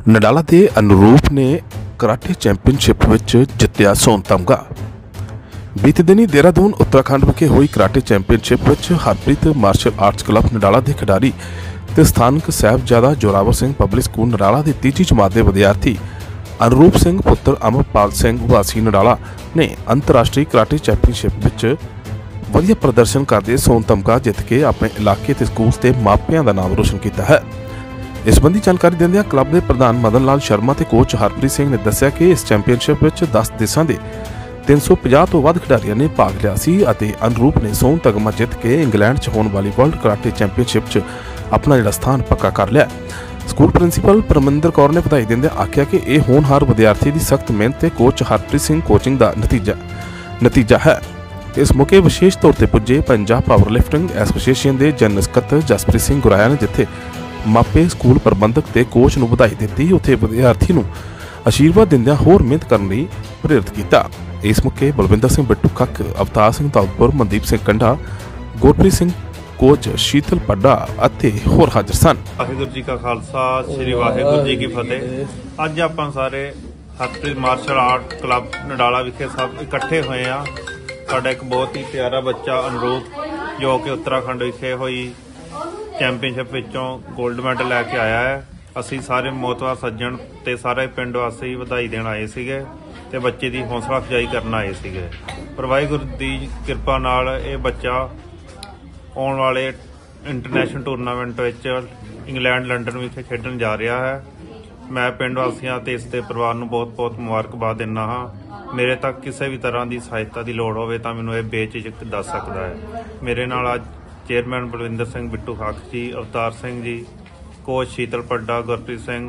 नडाला के अनुरूप ने कराटे चैंपीयनशिप विच जित्तिया सोन तमगा। बीते दिनी देहरादून उत्तराखंड विखे हुई कराटे चैंपीयनशिप विच Harpreet martial arts club Nadala के खिडारी ते स्थानक साहिबजादा जोरावर सिंह पब्लिक स्कूल नडाला के तीजी जमात के विद्यार्थी अनुरूप सिंह पुत्र अमरपाल सिंह वासी नडाला ने अंतरराष्ट्रीय कराटे चैंपीयनशिप विच वधिया प्रदर्शन करते सोन तमगा जित के अपने इलाके ते स्कूल ते मापियां दा नाम रोशन किया है। इस संबंधी जानकारी देंदे क्लब के प्रधान मदन लाल शर्मा ते कोच हरप्रीत सिंह ने दस्सिया कि इस चैंपीयनशिप विच 10 देशों के 350 तो वध खिडारियों ने भाग लिया सी अते अनुरूप ने सोन तगमा जित के इंग्लैंड च होने वाली वर्ल्ड कराटे चैंपीयनशिप च अपना जिहड़ा स्थान पक्का कर लिया। स्कूल प्रिंसीपल परमिंदर कौर ने बधाई देंदे आख्या कि यह होनहार विद्यार्थी की सख्त मेहनत ते कोच हरप्रीत सिंह कोचिंग का नतीजा है। इस मौके विशेष तौर पर पुजे पंजाब पावर लिफ्टिंग एसोसीएशन के जनरल सकत्तर जसप्रीत सिंह गुराया ने जिथे मापे स्कूल प्रबंधक ते कोच नूं बधाई दी उत्थे विद्यार्थी नूं आशीर्वाद दिंदियां होर मेहनत करने लई प्रेरित किया। इस मौके बलविंदर सिंह बिट्टू कक, अवतार सिंह दौलतपुर, मनदीप सिंह कंढा, गुरप्रीत सिंह कोच शीतल पड्डा अते होर हाजिर सन। वाहिगुरू जी का खालसा श्री वाहिगुरू जी की फतेह। अज आपां सारे Harpreet martial art club Nadala विखे सब इकट्ठे हुए हैं। साडा एक बहुत ही प्यारा बच्चा अनुरूप जो कि उत्तराखंड विखे हुई चैंपीयनशिप विचों गोल्ड मैडल लैके आया है। असी सारे मोतवा सज्जन ते सारे पिंड वासी वधाई देण आए सीगे ते बच्चे की हौसला अफजाई करन आए सीगे। पर वाहिगुरू दी किरपा नाल ये बच्चा आने वाले इंटरनेशनल टूरनामेंट विच इंग्लैंड लंडन विखे खेडन जा रहा है। मैं पिंड वासियों ते इसके परिवार नूं बहुत बहुत मुबारकबाद दिंदा हाँ। मेरे तक किसी भी तरह की सहायता की लोड़ होवे तां मैनूं इह बेझिझक दस सकदा है। मेरे नाल अज चेयरमैन बलविंदर सिंह बिट्टू खाक जी, अवतार सिंह जी, कोच शीतल पड्डा, गुरप्रीत सिंह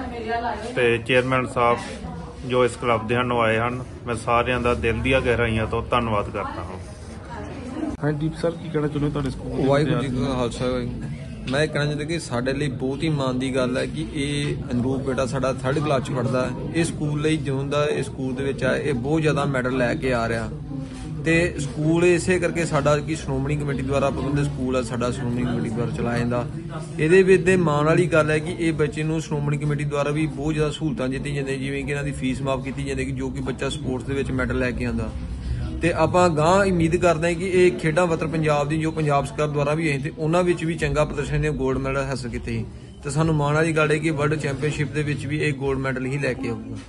ते चेयरमैन साहब जो इस क्लब दे हनों आए हैं। मैं सारिਆਂ ਦਾ दिल ਦੀਆਂ गहराइयां तो धन्नवाद करता हाँ। हाँ दीप सर की कहना चाਹੁੰਦੇ ਤੁਹਾਡੇ ਸਕੂਲ ਵਾਹਿਗੁਰੂ ਜੀ ਕਾ ਖਾਲਸਾ। मैं कहना चाहता कि साढ़े लिए बहुत ही माण की गल है कि ये अनुरूप बेटा साडा 3rd क्लास पढ़ता है। इस स्कूल लिए जिउं दा इस स्कूल दे विच है, ये बहुत ज़्यादा मैडल लैके आ रहा ते स्कूल इसे करके साडा कि श्रोमणी कमेटी द्वारा प्रबंधित स्कूल है, साडा श्रोमणी कमेटी द्वारा चलाया जाता। ਇਹਦੇ ਵਿੱਚ ਦੇ ਮਾਣ वाली गल है कि ये बच्चे ਨੂੰ श्रोमणी कमेटी द्वारा भी बहुत ज़्यादा सहूलतां दित्तियां ਜਾਂਦੀਆਂ जिवें कि इन्हां दी फीस माफ की जाती कि जो कि बच्चा स्पोर्ट्स ਦੇ ਵਿੱਚ ਮੈਡਲ ਲੈ ਕੇ ਆਂਦਾ। ਤੇ ਆਪਾਂ ਗਾਂ ਉਮੀਦ ਕਰਦੇ ਹਾਂ ਕਿ ਇਹ ਖੇਡਾਂ ਵਤਨ ਪੰਜਾਬ ਦੀ ਜੋ ਪੰਜਾਬ ਸਰਕਾਰ ਦੁਆਰਾ ਵੀ ਆਈ ਤੇ ਉਹਨਾਂ ਵਿੱਚ ਵੀ ਚੰਗਾ ਪ੍ਰਦਰਸ਼ਨ ਨੇ ਗੋਲਡ ਮੈਡਲ ਹਾਸਲ ਕੀਤੇ ਸੀ ਤੇ ਸਾਨੂੰ ਮਾਣ ਵਾਲੀ ਗੱਲ ਹੈ ਕਿ ਵਰਲਡ ਚੈਂਪੀਅਨਸ਼ਿਪ ਦੇ ਵਿੱਚ ਵੀ ਇਹ ਗੋਲਡ ਮੈਡਲ ਹੀ ਲੈ ਕੇ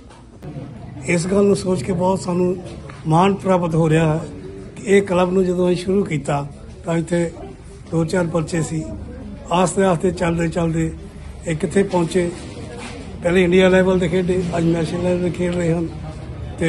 ਆਊਗਾ। ਇਸ ਗੱਲ ਨੂੰ ਸੋਚ ਕੇ ਬਹੁਤ ਸਾਨੂੰ ਮਾਣ ਪ੍ਰਾਪਤ ਹੋ ਰਿਹਾ ਹੈ ਕਿ ਇਹ ਕਲੱਬ ਨੂੰ ਜਦੋਂ ਅਸੀਂ ਸ਼ੁਰੂ ਕੀਤਾ ਤਾਂ ਇੱਥੇ 2-4 ਬੱਚੇ ਸੀ। ਆਸਤੇ ਆਸਤੇ ਚੱਲਦੇ ਇਹ ਕਿੱਥੇ ਪਹੁੰਚੇ। ਪਹਿਲੇ ਇੰਡੀਆ ਲੈਵਲ ਤੇ ਖੇਡੇ, ਅੱਜ ਨੈਸ਼ਨਲ ਲੈਵਲ ਤੇ ਖੇਡ ਰਹੇ ਹਨ ਤੇ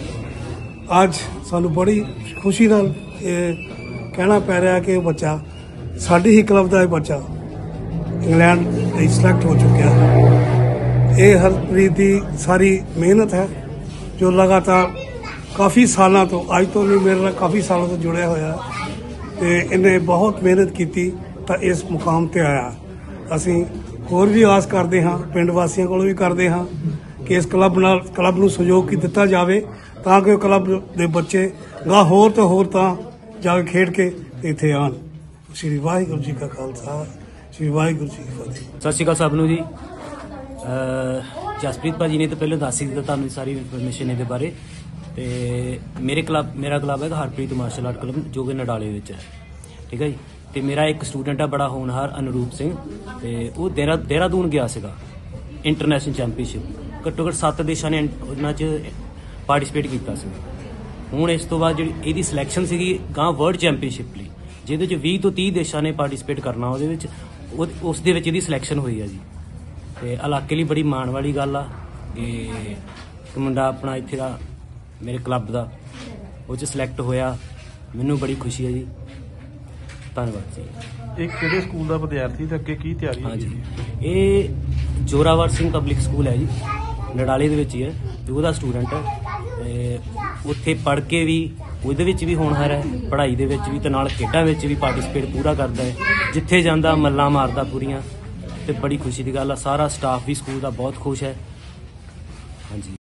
ਅੱਜ ਸਾਨੂੰ ਬੜੀ ਖੁਸ਼ੀ ਨਾਲ ਇਹ ਕਹਿਣਾ ਪੈ ਰਿਹਾ ਕਿ ਇਹ ਬੱਚਾ ਸਾਡੀ ਹੀ ਕਲੱਬ ਦਾ ਇਹ ਬੱਚਾ ਇੰਗਲੈਂਡ ਲਈ ਸਿਲੈਕਟ ਹੋ ਚੁੱਕਿਆ ਹੈ। ਇਹ ਹਰਪ੍ਰੀਤ ਦੀ ਸਾਰੀ ਮਿਹਨਤ ਹੈ ਜੋ ਲਗਾਤਾਰ ਕਾਫੀ ਸਾਲਾਂ ਤੋਂ, ਅੱਜ ਤੋਂ ਨਹੀਂ ਮੇਰੇ ਨਾਲ ਕਾਫੀ ਸਾਲਾਂ ਤੋਂ ਜੁੜਿਆ ਹੋਇਆ ਤੇ ਇਹਨੇ ਬਹੁਤ ਮਿਹਨਤ ਕੀਤੀ ਤਾਂ ਇਸ ਮੁਕਾਮ ਤੇ ਆਇਆ। ਅਸੀਂ ਹੋਰ ਵੀ ਆਸ ਕਰਦੇ ਹਾਂ, ਪਿੰਡ ਵਾਸੀਆਂ ਕੋਲੋਂ ਵੀ ਕਰਦੇ ਹਾਂ ਕਿ ਇਸ ਕਲੱਬ ਨੂੰ ਸਹਿਯੋਗ ਦਿੱਤਾ ਜਾਵੇ ਤਾਂ ਕਿ ਕਲੱਬ ਦੇ ਬੱਚੇ ਗਾਂ ਹੋਰ ਤਾਂ ਜਾ ਕੇ ਖੇਡ ਕੇ ਇੱਥੇ ਆਉਣ। ਸ਼੍ਰੀ ਵਾਹਿਗੁਰੂ ਜੀ ਕਾ ਖਾਲਸਾ, ਸ਼੍ਰੀ ਵਾਹਿਗੁਰੂ ਜੀ ਕੀ ਫਤਿਹ। ਸਤਿ ਸ਼੍ਰੀ ਅਕਾਲ ਸਭ ਨੂੰ ਜੀ। ਜਸਪ੍ਰੀਤ ਭਾਜੀ ਨੇ ਤਾਂ ਪਹਿਲਾਂ ਦੱਸ ਹੀ ਦਿੱਤਾ ਤੁਹਾਨੂੰ ਸਾਰੀ ਇਨਫੋਰਮੇਸ਼ਨ ਇਹਦੇ ਬਾਰੇ। ਤੇ ਮੇਰਾ ਕਲੱਬ ਹੈ ਹਰਪ੍ਰੀਤ ਮਾਰਸ਼ਲ ਆਰਟ ਕਲੱਬ ਜੋ ਕਿ ਨਡਾਲੇ ਵਿੱਚ ਹੈ, ਠੀਕ ਹੈ ਜੀ। ਤੇ ਮੇਰਾ ਇੱਕ ਸਟੂਡੈਂਟ ਆ ਬੜਾ ਹੋਣਹਾਰ ਅਨੁਰੂਪ ਸਿੰਘ ਤੇ ਉਹ ਦੇਹਰਾਦੂਨ ਗਿਆ ਸੀਗਾ ਇੰਟਰਨੈਸ਼ਨਲ ਚੈਂਪੀਅਨਸ਼ਿਪ। ਘੱਟੋ ਘੱਟ 7 ਦੇਸ਼ਾਂ ਨੇ ਉਹਨਾਂ 'ਚ ਪਾਰਟੀਸਪੇਟ ਕੀਤਾ ਸੀ। ਹੁਣ ਇਸ ਤੋਂ ਬਾਅਦ ਜਿਹੜੀ ਇਹਦੀ ਸਿਲੈਕਸ਼ਨ ਸੀਗੀ ਗਾਂ ਵਰਲਡ ਚੈਂਪੀਅਨਸ਼ਿਪ ਲਈ, ਜਿਹਦੇ 'ਚ 20 ਤੋਂ 30 ਦੇਸ਼ਾਂ ਨੇ ਪਾਰਟੀਸਪੇਟ ਕਰਨਾ। ਉਹਦੇ ਵਿੱਚ ਉਸ ਦੇ ਵਿੱਚ ਇਹਦੀ ਸਿਲੈਕਸ਼ਨ ਹੋਈ ਆ ਜੀ। ਤੇ ਇਲਾਕੇ ਲਈ ਬੜੀ ਮਾਣ ਵਾਲੀ ਗੱਲ ਆ ਕਿ ਇੱਕ ਮੁੰਡਾ ਆਪਣਾ ਇੱਥੇ ਦਾ ਮੇਰੇ ਕਲੱਬ ਦਾ ਉਹ 'ਚ ਸਿਲੈਕਟ ਹੋਇਆ। ਮੈਨੂੰ ਬੜੀ ਖੁਸ਼ੀ ਹੈ ਜੀ। ਧੰਨਵਾਦ ਜੀ। ਇਹ ਕਿਹੜੇ ਸਕੂਲ ਦਾ ਵਿਦਿਆਰਥੀ ਤੇ ਅੱਗੇ ਕੀ ਤਿਆਰੀ ਹੈ ਜੀ? ਇਹ ਜੋਰਾਵਰ ਸਿੰਘ ਪਬਲਿਕ ਸਕੂਲ ਹੈ ਜੀ, ਨਡਾਲੇ ਦੇ ਵਿੱਚ ਹੀ ਹੈ। ਤੇ ਉਹਦਾ ਸਟੂਡੈਂਟ ਹੈ ਤੇ ਉੱਥੇ ਪੜ੍ਹ ਕੇ ਵੀ ਉਹਦੇ ਵਿੱਚ ਵੀ ਹੋਣਹਾਰ ਹੈ, ਪੜ੍ਹਾਈ ਦੇ ਵਿੱਚ ਵੀ ਤੇ ਨਾਲ ਖੇਡਾਂ ਵਿੱਚ ਵੀ ਪਾਰਟੀਸਪੇਟ ਪੂਰਾ ਕਰਦਾ ਹੈ। ਜਿੱਥੇ ਜਾਂਦਾ ਮੱਲਾਂ ਮਾਰਦਾ ਪੂਰੀਆਂ ਤੇ ਬੜੀ ਖੁਸ਼ੀ ਦੀ ਗੱਲ ਆ। ਸਾਰਾ ਸਟਾਫ ਵੀ ਸਕੂਲ ਦਾ ਬਹੁਤ ਖੁਸ਼ ਹੈ। ਹਾਂਜੀ।